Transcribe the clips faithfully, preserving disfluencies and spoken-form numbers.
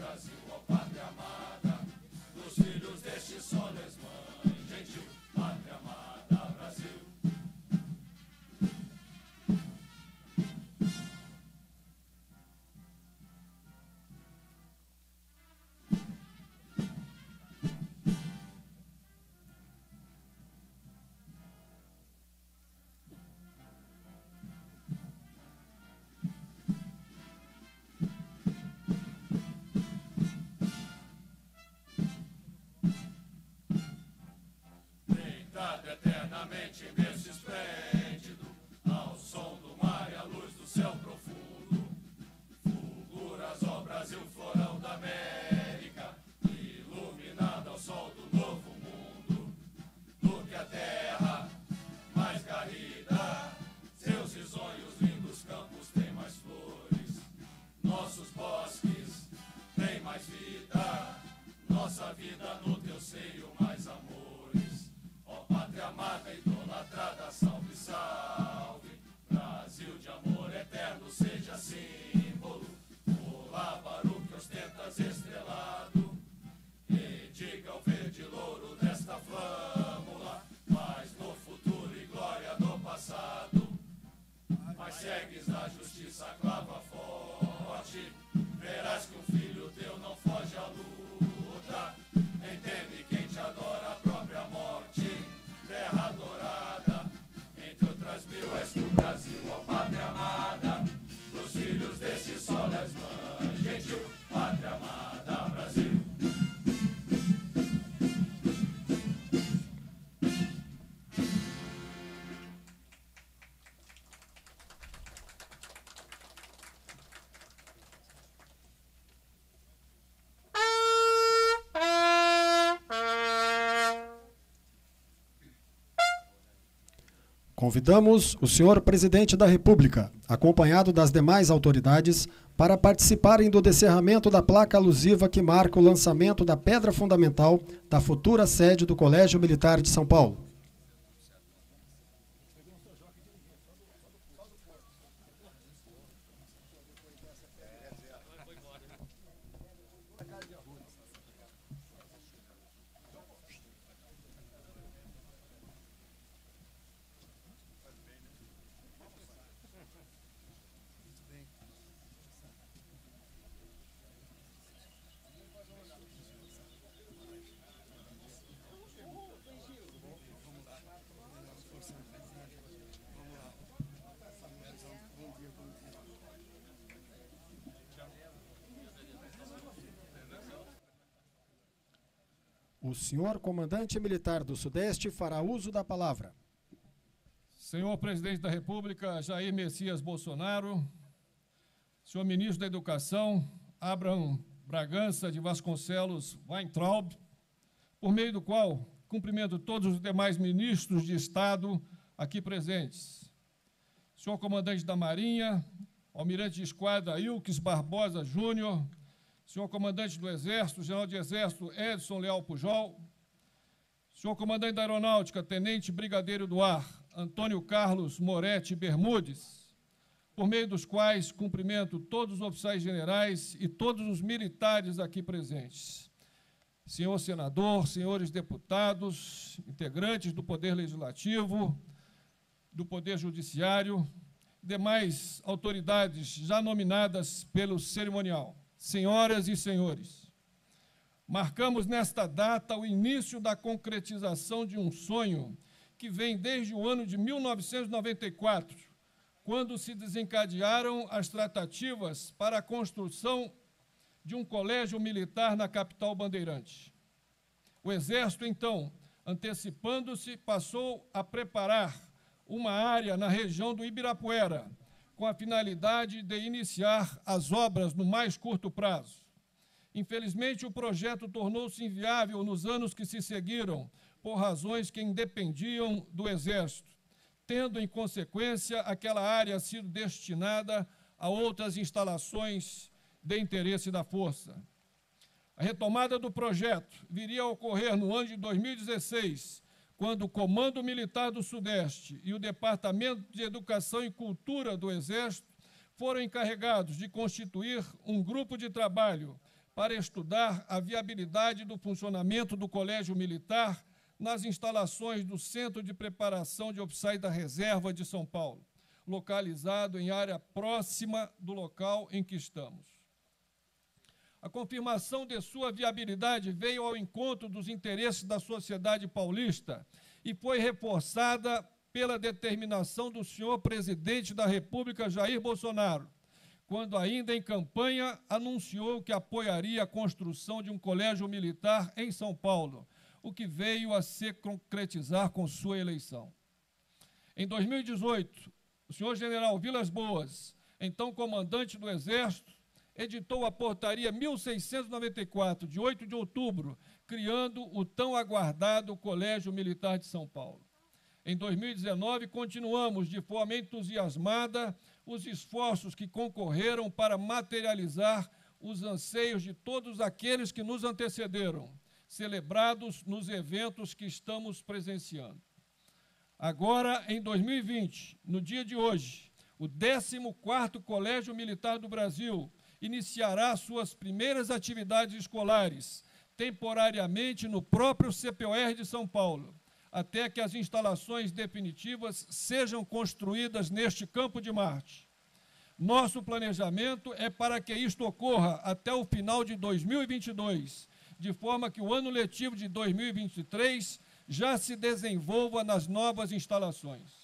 Brasil, ó pátria amada, dos filhos deste sol és mãe, gentil, pátria amada, Brasil. Eternamente imenso e esplêndido, ao som do mar e à luz do céu profundo, fulguras, ó Brasil, florão da América, iluminado ao sol do novo mundo, do que a terra mais garrida, seus risonhos lindos campos têm mais flores, nossos bosques têm mais vida, nossa vida no teu seio mais amor. Pátria amada, idolatrada, salve, salve, Brasil de amor eterno, seja símbolo, o lábaro que ostentas estrelado, e diga o verde louro desta flâmula, paz no futuro e glória no passado, mas segues na justiça, clava forte, verás que um filho teu não foge à luta, nem teme quem te adora a própria morte. Terra dourada, entre outras mil és tu, Brasil, ó pátria amada, dos filhos deste sol és mãe, gentil, pátria amada, Brasil. Convidamos o senhor Presidente da República, acompanhado das demais autoridades, para participarem do descerramento da placa alusiva que marca o lançamento da pedra fundamental da futura sede do Colégio Militar de São Paulo. O senhor Comandante Militar do Sudeste fará uso da palavra. Senhor Presidente da República, Jair Messias Bolsonaro, senhor Ministro da Educação, Abraham Bragança de Vasconcelos Weintraub, por meio do qual cumprimento todos os demais ministros de Estado aqui presentes. Senhor Comandante da Marinha, Almirante de Esquadra Ilques Barbosa Júnior, senhor Comandante do Exército, General de Exército Edson Leal Pujol, senhor Comandante da Aeronáutica, Tenente Brigadeiro do Ar, Antônio Carlos Moretti Bermudes, por meio dos quais cumprimento todos os oficiais generais e todos os militares aqui presentes. Senhor senador, senhores deputados, integrantes do Poder Legislativo, do Poder Judiciário, demais autoridades já nominadas pelo cerimonial. Senhoras e senhores, marcamos nesta data o início da concretização de um sonho que vem desde o ano de mil novecentos e noventa e quatro, quando se desencadearam as tratativas para a construção de um colégio militar na capital bandeirante. O Exército, então, antecipando-se, passou a preparar uma área na região do Ibirapuera, com a finalidade de iniciar as obras no mais curto prazo. Infelizmente, o projeto tornou-se inviável nos anos que se seguiram, por razões que independiam do Exército, tendo, em consequência, aquela área sido destinada a outras instalações de interesse da Força. A retomada do projeto viria a ocorrer no ano de dois mil e dezesseis, quando o Comando Militar do Sudeste e o Departamento de Educação e Cultura do Exército foram encarregados de constituir um grupo de trabalho para estudar a viabilidade do funcionamento do Colégio Militar nas instalações do Centro de Preparação de Oficiais da Reserva de São Paulo, localizado em área próxima do local em que estamos. A confirmação de sua viabilidade veio ao encontro dos interesses da sociedade paulista e foi reforçada pela determinação do senhor presidente da República, Jair Bolsonaro, quando ainda em campanha anunciou que apoiaria a construção de um colégio militar em São Paulo, o que veio a se concretizar com sua eleição. Em dois mil e dezoito, o senhor general Vilas Boas, então comandante do Exército, editou a portaria mil seiscentos e noventa e quatro, de oito de outubro, criando o tão aguardado Colégio Militar de São Paulo. Em dois mil e dezenove, continuamos de forma entusiasmada os esforços que concorreram para materializar os anseios de todos aqueles que nos antecederam, celebrados nos eventos que estamos presenciando. Agora, em dois mil e vinte, no dia de hoje, o décimo quarto Colégio Militar do Brasil iniciará suas primeiras atividades escolares, temporariamente no próprio C P O R de São Paulo, até que as instalações definitivas sejam construídas neste campo de Marte. Nosso planejamento é para que isto ocorra até o final de dois mil e vinte e dois, de forma que o ano letivo de dois mil e vinte e três já se desenvolva nas novas instalações.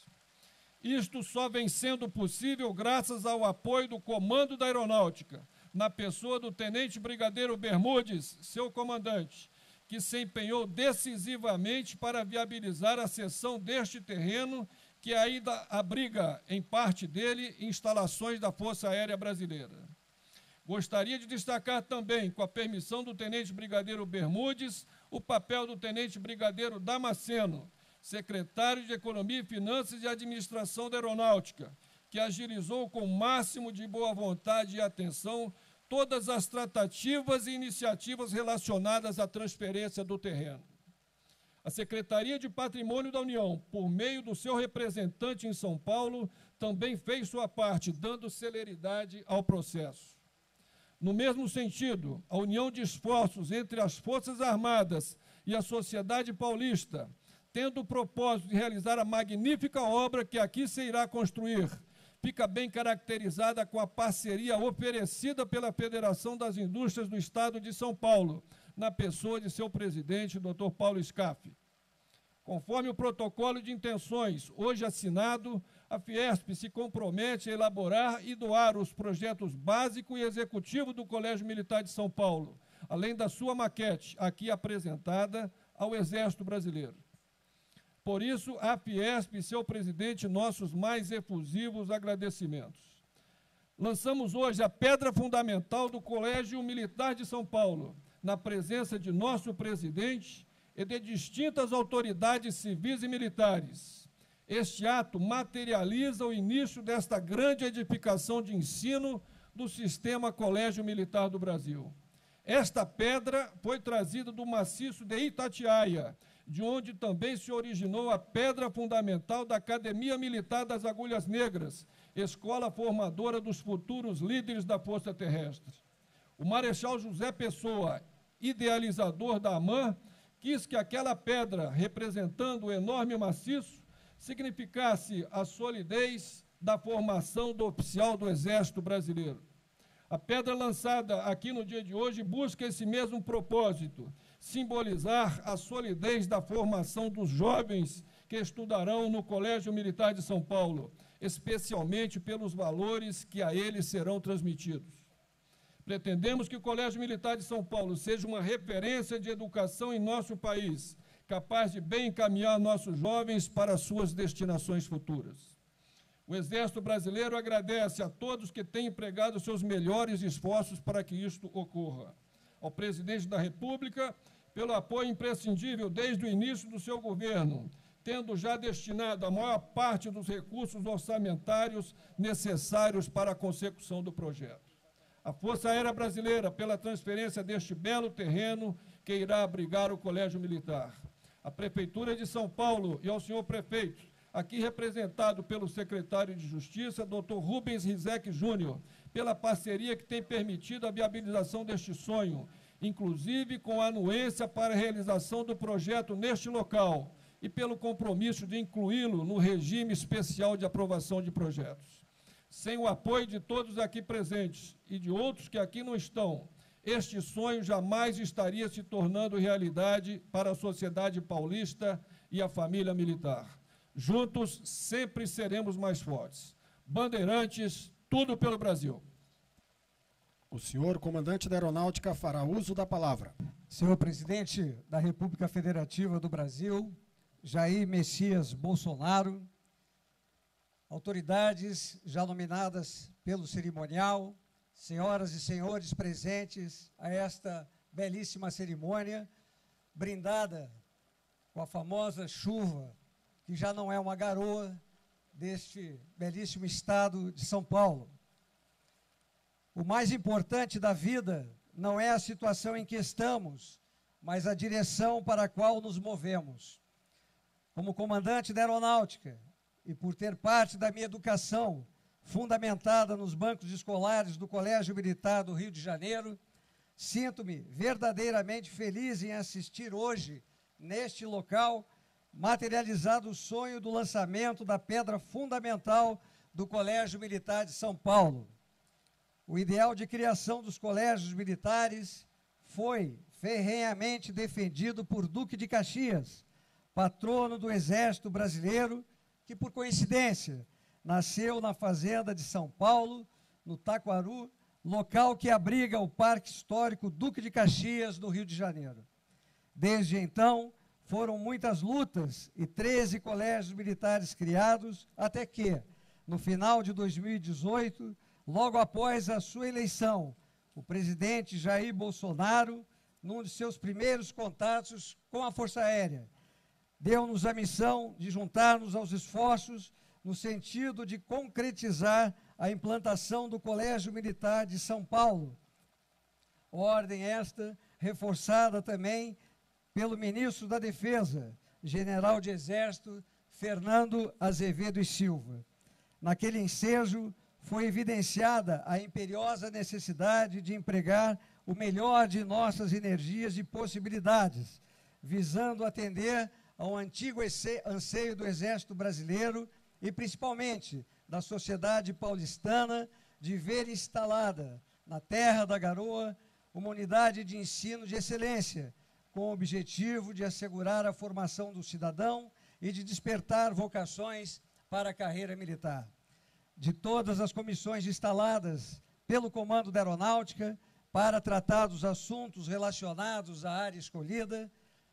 Isto só vem sendo possível graças ao apoio do Comando da Aeronáutica, na pessoa do Tenente Brigadeiro Bermudes, seu comandante, que se empenhou decisivamente para viabilizar a cessão deste terreno, que ainda abriga, em parte dele, instalações da Força Aérea Brasileira. Gostaria de destacar também, com a permissão do Tenente Brigadeiro Bermudes, o papel do Tenente Brigadeiro Damasceno, secretário de Economia e Finanças e Administração da Aeronáutica, que agilizou com o máximo de boa vontade e atenção todas as tratativas e iniciativas relacionadas à transferência do terreno. A Secretaria de Patrimônio da União, por meio do seu representante em São Paulo, também fez sua parte, dando celeridade ao processo. No mesmo sentido, a união de esforços entre as Forças Armadas e a sociedade paulista, tendo o propósito de realizar a magnífica obra que aqui se irá construir, fica bem caracterizada com a parceria oferecida pela Federação das Indústrias do Estado de São Paulo, na pessoa de seu presidente, doutor Paulo Scaff. Conforme o protocolo de intenções hoje assinado, a Fiesp se compromete a elaborar e doar os projetos básico e executivo do Colégio Militar de São Paulo, além da sua maquete, aqui apresentada ao Exército Brasileiro. Por isso, a Fiesp e seu presidente, nossos mais efusivos agradecimentos. Lançamos hoje a pedra fundamental do Colégio Militar de São Paulo, na presença de nosso presidente e de distintas autoridades civis e militares. Este ato materializa o início desta grande edificação de ensino do Sistema Colégio Militar do Brasil. Esta pedra foi trazida do maciço de Itatiaia, de onde também se originou a pedra fundamental da Academia Militar das Agulhas Negras, escola formadora dos futuros líderes da Força Terrestre. O Marechal José Pessoa, idealizador da AMAN, quis que aquela pedra, representando o enorme maciço, significasse a solidez da formação do oficial do Exército Brasileiro. A pedra lançada aqui no dia de hoje busca esse mesmo propósito, simbolizar a solidez da formação dos jovens que estudarão no Colégio Militar de São Paulo, especialmente pelos valores que a eles serão transmitidos. Pretendemos que o Colégio Militar de São Paulo seja uma referência de educação em nosso país, capaz de bem encaminhar nossos jovens para suas destinações futuras. O Exército Brasileiro agradece a todos que têm empregado seus melhores esforços para que isto ocorra. Ao Presidente da República, pelo apoio imprescindível desde o início do seu governo, tendo já destinado a maior parte dos recursos orçamentários necessários para a consecução do projeto. A Força Aérea Brasileira, pela transferência deste belo terreno que irá abrigar o Colégio Militar. A Prefeitura de São Paulo e ao senhor prefeito, aqui representado pelo secretário de Justiça, doutor Rubens Rizek Júnior, pela parceria que tem permitido a viabilização deste sonho, inclusive com a anuência para a realização do projeto neste local e pelo compromisso de incluí-lo no regime especial de aprovação de projetos. Sem o apoio de todos aqui presentes e de outros que aqui não estão, este sonho jamais estaria se tornando realidade para a sociedade paulista e a família militar. Juntos, sempre seremos mais fortes. Bandeirantes, tudo pelo Brasil. O senhor, comandante da Aeronáutica, fará uso da palavra. Senhor presidente da República Federativa do Brasil, Jair Messias Bolsonaro, autoridades já nominadas pelo cerimonial, senhoras e senhores presentes a esta belíssima cerimônia, brindada com a famosa chuva, que já não é uma garoa, deste belíssimo estado de São Paulo. O mais importante da vida não é a situação em que estamos, mas a direção para a qual nos movemos. Como comandante da Aeronáutica, e por ter parte da minha educação fundamentada nos bancos escolares do Colégio Militar do Rio de Janeiro, sinto-me verdadeiramente feliz em assistir hoje, neste local, materializado o sonho do lançamento da pedra fundamental do Colégio Militar de São Paulo. O ideal de criação dos colégios militares foi ferrenhamente defendido por Duque de Caxias, patrono do Exército Brasileiro, que, por coincidência, nasceu na fazenda de São Paulo, no Taquaru, local que abriga o Parque Histórico Duque de Caxias, no Rio de Janeiro. Desde então, foram muitas lutas e treze colégios militares criados, até que, no final de dois mil e dezoito, logo após a sua eleição, o presidente Jair Bolsonaro, num de seus primeiros contatos com a Força Aérea, deu-nos a missão de juntar-nos aos esforços no sentido de concretizar a implantação do Colégio Militar de São Paulo. Ordem esta reforçada também pelo ministro da Defesa, general de Exército, Fernando Azevedo e Silva. Naquele ensejo, foi evidenciada a imperiosa necessidade de empregar o melhor de nossas energias e possibilidades, visando atender ao antigo anseio do Exército Brasileiro e, principalmente, da sociedade paulistana, de ver instalada na Terra da Garoa uma unidade de ensino de excelência, com o objetivo de assegurar a formação do cidadão e de despertar vocações para a carreira militar. De todas as comissões instaladas pelo Comando da Aeronáutica para tratar dos assuntos relacionados à área escolhida,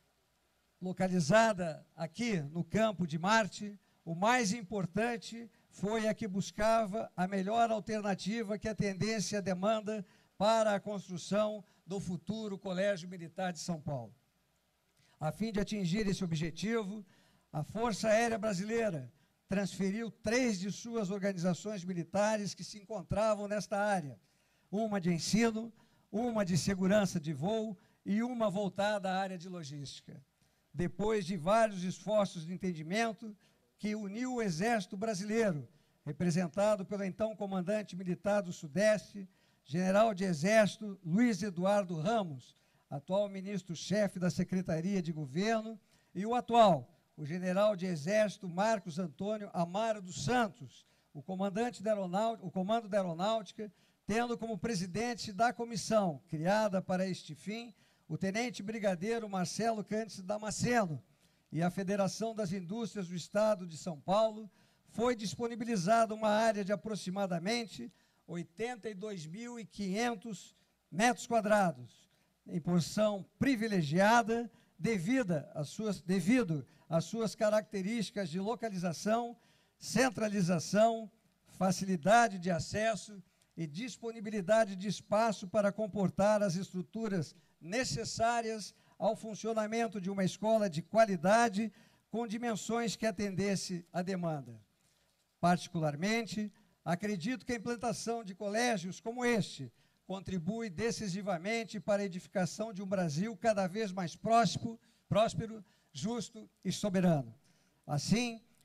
localizada aqui no campo de Marte, o mais importante foi a que buscava a melhor alternativa que atendesse à demanda para a construção do futuro Colégio Militar de São Paulo. A fim de atingir esse objetivo, a Força Aérea Brasileira transferiu três de suas organizações militares que se encontravam nesta área, uma de ensino, uma de segurança de voo e uma voltada à área de logística. Depois de vários esforços de entendimento, que uniu o Exército Brasileiro, representado pelo então comandante militar do Sudeste, general de Exército Luiz Eduardo Ramos, atual ministro-chefe da Secretaria de Governo, e o atual, o general de Exército Marcos Antônio Amaro dos Santos, o comandante da Aeronáutica, o Comando da Aeronáutica, tendo como presidente da comissão, criada para este fim, o tenente brigadeiro Marcelo Cândice Damasceno, e a Federação das Indústrias do Estado de São Paulo, foi disponibilizada uma área de aproximadamente oitenta e dois mil e quinhentos metros quadrados, em porção privilegiada, devida às suas, devido às suas características de localização, centralização, facilidade de acesso e disponibilidade de espaço para comportar as estruturas necessárias ao funcionamento de uma escola de qualidade com dimensões que atendesse à demanda. Particularmente, acredito que a implantação de colégios como este contribui decisivamente para a edificação de um Brasil cada vez mais próspero, próspero, justo e soberano. Assim,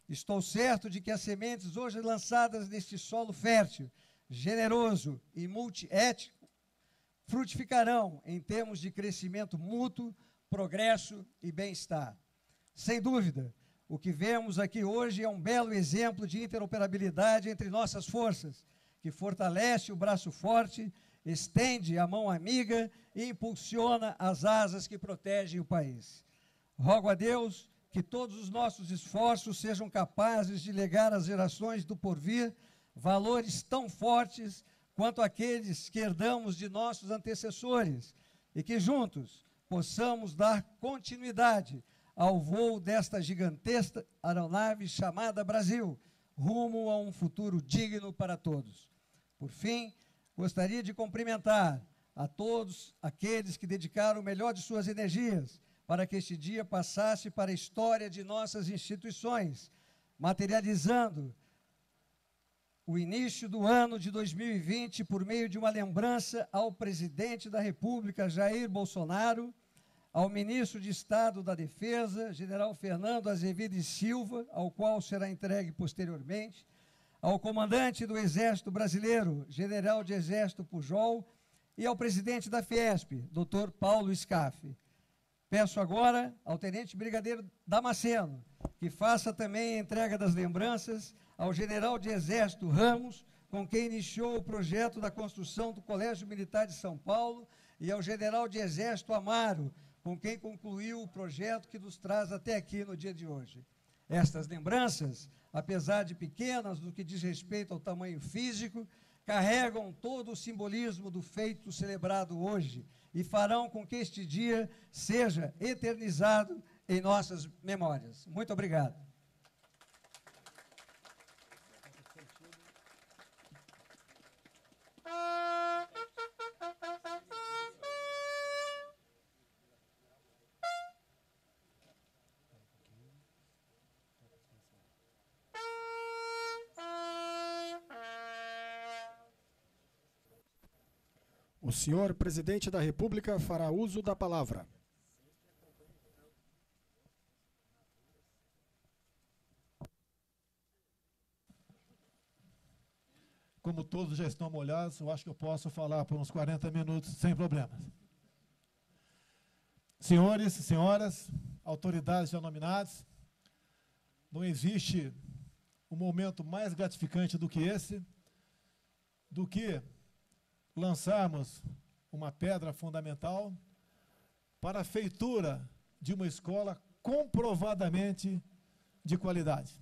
Estou certo de que as sementes hoje lançadas neste solo fértil, generoso e multiético, frutificarão em termos de crescimento mútuo, progresso e bem-estar. Sem dúvida, o que vemos aqui hoje é um belo exemplo de interoperabilidade entre nossas forças, que fortalece o braço forte, estende a mão amiga e impulsiona as asas que protegem o país. Rogo a Deus que todos os nossos esforços sejam capazes de legar às gerações do porvir valores tão fortes quanto aqueles que herdamos de nossos antecessores e que juntos possamos dar continuidade ao voo desta gigantesca aeronave chamada Brasil, rumo a um futuro digno para todos. Por fim, gostaria de cumprimentar a todos aqueles que dedicaram o melhor de suas energias para que este dia passasse para a história de nossas instituições, materializando o início do ano de dois mil e vinte por meio de uma lembrança ao presidente da República, Jair Bolsonaro, ao ministro de Estado da Defesa, general Fernando Azevedo e Silva, ao qual será entregue posteriormente, ao comandante do Exército Brasileiro, general de Exército Pujol, e ao presidente da Fiesp, doutor Paulo Scaff. Peço agora ao tenente brigadeiro Damasceno que faça também a entrega das lembranças ao general de Exército Ramos, com quem iniciou o projeto da construção do Colégio Militar de São Paulo, e ao general de Exército Amaro, com quem concluiu o projeto que nos traz até aqui no dia de hoje. Estas lembranças, apesar de pequenas no que diz respeito ao tamanho físico, carregam todo o simbolismo do feito celebrado hoje e farão com que este dia seja eternizado em nossas memórias. Muito obrigado. O senhor presidente da República fará uso da palavra. Como todos já estão molhados, eu acho que eu posso falar por uns quarenta minutos sem problemas. Senhores e senhoras, autoridades já nominadas, não existe um momento mais gratificante do que esse, do que lançarmos uma pedra fundamental para a feitura de uma escola comprovadamente de qualidade.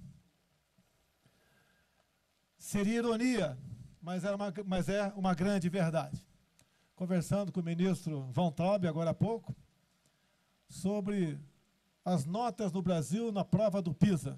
Seria ironia, mas é uma, mas é uma grande verdade. Conversando com o ministro Von Traub, agora há pouco, sobre as notas no Brasil na prova do PISA.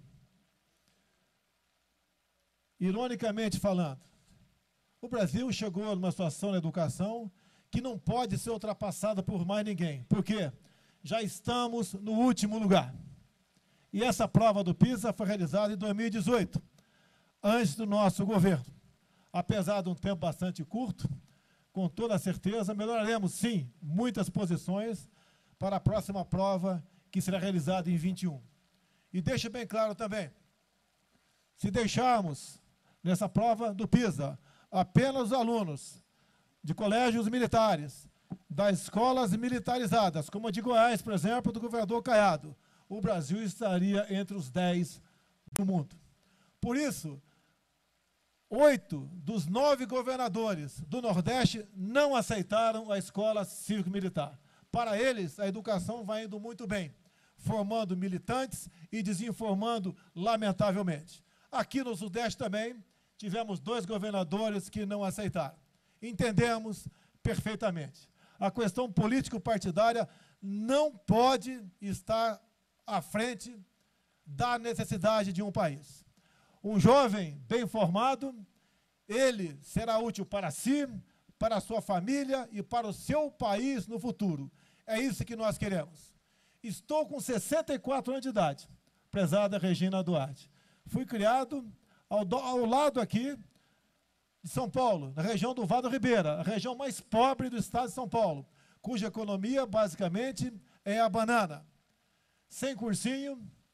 Ironicamente falando, o Brasil chegou numa situação na educação que não pode ser ultrapassada por mais ninguém. Por quê? Já estamos no último lugar. E essa prova do PISA foi realizada em dois mil e dezoito, antes do nosso governo. Apesar de um tempo bastante curto, com toda certeza, melhoraremos, sim, muitas posições para a próxima prova, que será realizada em vinte e um. E deixa bem claro também, se deixarmos nessa prova do PISA apenas os alunos de colégios militares, das escolas militarizadas, como a de Goiás, por exemplo, do governador Caiado, o Brasil estaria entre os dez do mundo. Por isso, oito dos nove governadores do Nordeste não aceitaram a escola cívico-militar. Para eles, a educação vai indo muito bem, formando militantes e desinformando, lamentavelmente. Aqui no Sudeste também, tivemos dois governadores que não aceitaram. Entendemos perfeitamente. A questão político-partidária não pode estar à frente da necessidade de um país. Um jovem bem formado, ele será útil para si, para a sua família e para o seu país no futuro. É isso que nós queremos. Estou com sessenta e quatro anos de idade, prezada Regina Duarte. Fui criado ao, do, ao lado aqui de São Paulo, na região do Vale do Ribeira, a região mais pobre do estado de São Paulo, cuja economia, basicamente, é a banana. Sem cursinho,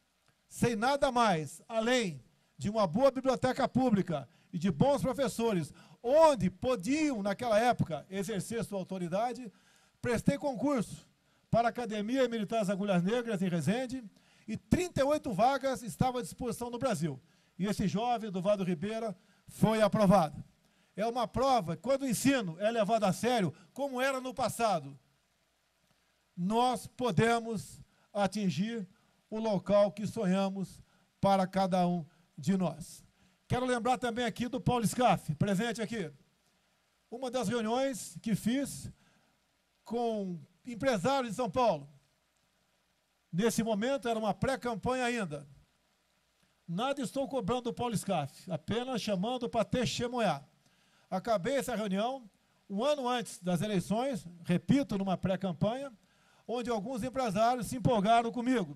sem nada mais, além de uma boa biblioteca pública e de bons professores, onde podiam, naquela época, exercer sua autoridade, prestei concurso para a Academia Militar das Agulhas Negras, em Resende, e trinta e oito vagas estavam à disposição no Brasil. E esse jovem, Eduardo Ribeira, foi aprovado. É uma prova, quando o ensino é levado a sério, como era no passado, nós podemos atingir o local que sonhamos para cada um de nós. Quero lembrar também aqui do Paulo Scaff, presente aqui. Uma das reuniões que fiz com empresários de São Paulo. Nesse momento era uma pré-campanha ainda. Nada estou cobrando do Paulo Scaff, apenas chamando para testemunhar. Acabei essa reunião um ano antes das eleições, repito, numa pré-campanha, onde alguns empresários se empolgaram comigo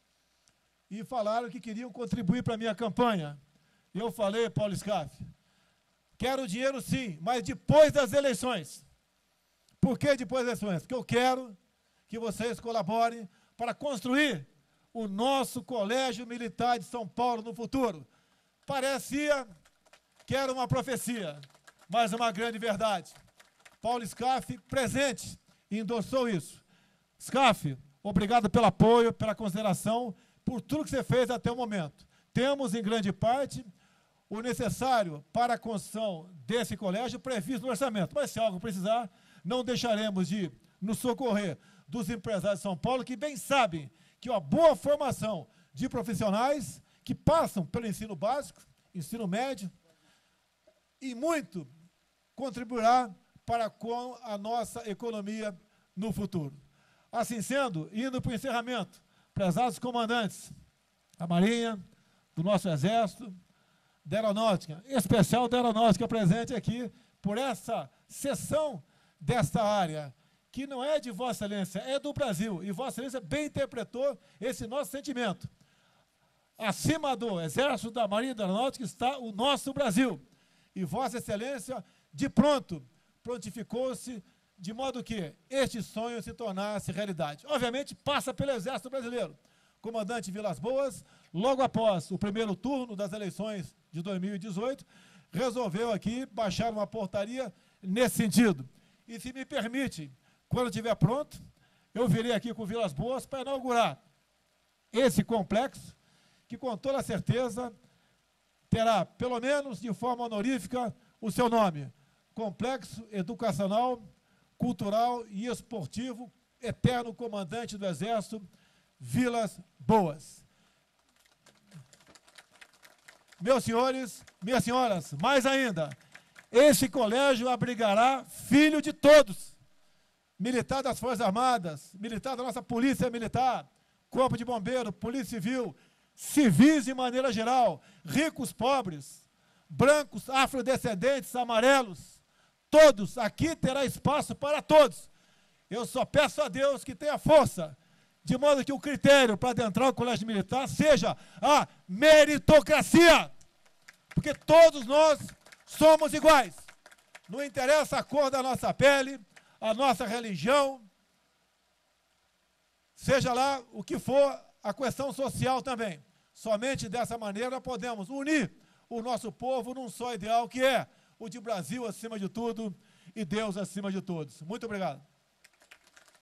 e falaram que queriam contribuir para a minha campanha. E eu falei, Paulo Scaff, quero dinheiro sim, mas depois das eleições. Por que depois das eleições? Porque eu quero que vocês colaborem para construir o nosso Colégio Militar de São Paulo no futuro. Parecia que era uma profecia, mas uma grande verdade. Paulo Scaff, presente, endossou isso. Scaff, obrigado pelo apoio, pela consideração, por tudo que você fez até o momento. Temos, em grande parte, o necessário para a construção desse colégio previsto no orçamento. Mas, se algo precisar, não deixaremos de nos socorrer dos empresários de São Paulo, que bem sabem que uma boa formação de profissionais que passam pelo ensino básico, ensino médio, e muito contribuirá para com a nossa economia no futuro. Assim sendo, indo para o encerramento, prezados comandantes da Marinha, do nosso Exército, da Aeronáutica, em especial da Aeronáutica presente aqui, por essa sessão desta área, que não é de Vossa Excelência, é do Brasil, e Vossa Excelência bem interpretou esse nosso sentimento. Acima do Exército, da Marinha e da Aeronáutica está o nosso Brasil, e Vossa Excelência, de pronto, prontificou-se de modo que este sonho se tornasse realidade. Obviamente, passa pelo Exército Brasileiro. Comandante Vilas Boas, logo após o primeiro turno das eleições de dois mil e dezoito, resolveu aqui baixar uma portaria nesse sentido. E se me permite, quando estiver pronto, eu virei aqui com Vilas Boas para inaugurar esse complexo, que com toda certeza terá, pelo menos de forma honorífica, o seu nome. Complexo Educacional, Cultural e Esportivo, Eterno Comandante do Exército, Vilas Boas. Meus senhores, minhas senhoras, mais ainda, este colégio abrigará filho de todos, militar das Forças Armadas, militar da nossa Polícia Militar, Corpo de Bombeiro, Polícia Civil, civis de maneira geral, ricos, pobres, brancos, afrodescendentes, amarelos, todos, aqui terá espaço para todos. Eu só peço a Deus que tenha força, de modo que o critério para adentrar o colégio militar seja a meritocracia, porque todos nós somos iguais. Não interessa a cor da nossa pele, a nossa religião, seja lá o que for a questão social também. Somente dessa maneira podemos unir o nosso povo num só ideal, que é o de Brasil acima de tudo e Deus acima de todos. Muito obrigado.